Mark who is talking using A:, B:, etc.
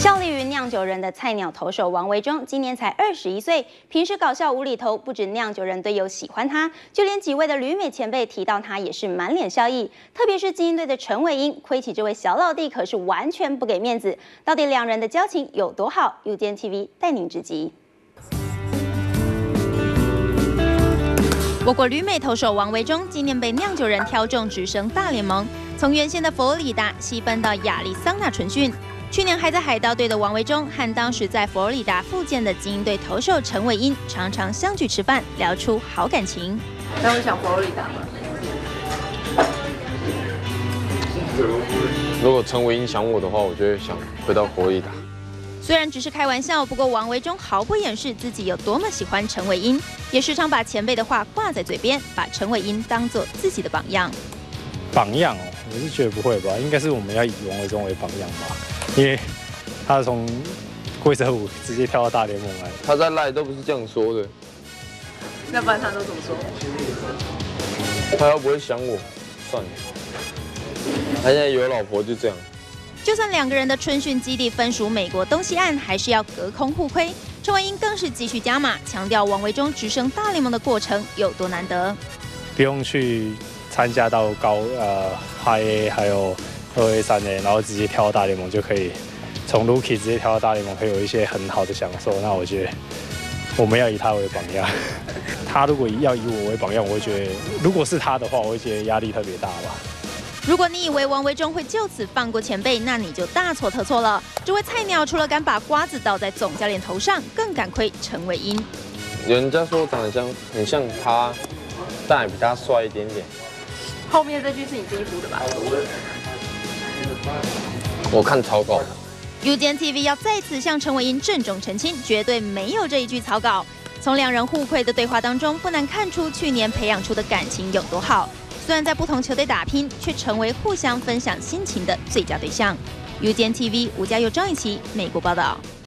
A: 效力于酿酒人的菜鸟投手王维中，今年才21岁，平时搞笑无厘头，不止酿酒人队友喜欢他，就连几位的旅美前辈提到他也是满脸笑意。特别是精英队的陈伟英，亏起这位小老弟可是完全不给面子。到底两人的交情有多好？UDN TV 带您直击。 我国旅美投手王维中今年被酿酒人挑中直升大联盟，从原先的佛罗里达西奔到亚利桑那春训。去年还在海盗队的王维中和当时在佛罗里达复健的精英队投手陈伟英常常相聚吃饭，聊出好感情。
B: 那会想佛罗里达吗？
C: 如果陈伟英想我的话，我就会想回到佛罗里达。
A: 虽然只是开玩笑，不过王维中毫不掩饰自己有多么喜欢陈伟英，也时常把前辈的话挂在嘴边，把陈伟英当作自己的榜样。
D: 榜样哦，我是觉得不会吧，应该是我们要以王维中为榜样吧，因为他从规则5直接跳到大联盟来。
C: 他在赖都不是这样说的，
B: 要不然他都怎么说？
C: 他要不会想我，算了，他现在有老婆就这样。
A: 就算两个人的春训基地分属美国东西岸，还是要隔空互亏。陈伟英更是继续加码，强调王维中直升大联盟的过程有多难得，
D: 不用去参加到High A 还有2A、3A， 然后直接跳到大联盟就可以，从 Rookie 直接跳到大联盟，可以有一些很好的享受。那我觉得我们要以他为榜样。他如果要以我为榜样，我会觉得，如果是他的话，我会觉得压力特别大吧。
A: 如果你以为王维中会就此放过前辈，那你就大错特错了。这位菜鸟除了敢把瓜子倒在总教练头上，更敢亏陈伟英。
C: 人家说长得很像他，但也比他帅一点点。
B: 后面这句是你自己补的吧？
C: 我看草稿。
A: UDN TV 要再次向陈伟英郑重澄清，绝对没有这一句草稿。从两人互亏的对话当中，不难看出去年培养出的感情有多好。 虽然在不同球队打拼，却成为互相分享心情的最佳对象。UDN TV 吴家佑、张雨绮美国报道。